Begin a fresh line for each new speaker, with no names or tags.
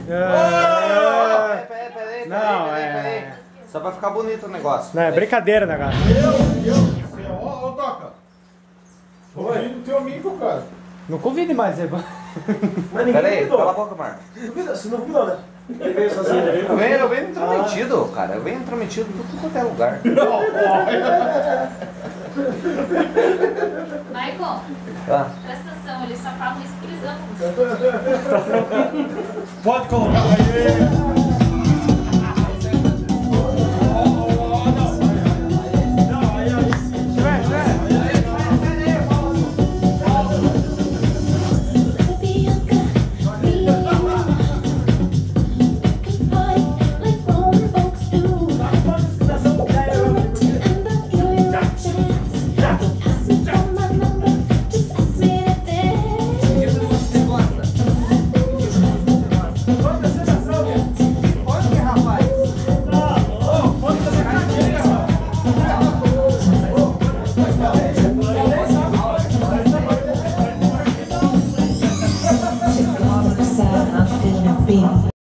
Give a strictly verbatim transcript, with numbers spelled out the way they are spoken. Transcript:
Ah,
Peraí, peraí, peraí,
não,
peraí,
é...
peraí. Só pra ficar bonito o negócio.
Não, é brincadeira, negócio.
Meu Deus do céu, ó, ó, Toca. Oi, do teu amigo, cara.
Não convide mais, Eba.
Peraí, cala a boca, Marco.
Você não convidou, né? Ele veio sozinho, né?
Eu venho, eu venho intrometido, cara. Eu venho intrometido em tudo quanto é lugar.
Michael,
Tá.
presta atenção, eles só falam isso porque eles amam você.
Pode colocar aí.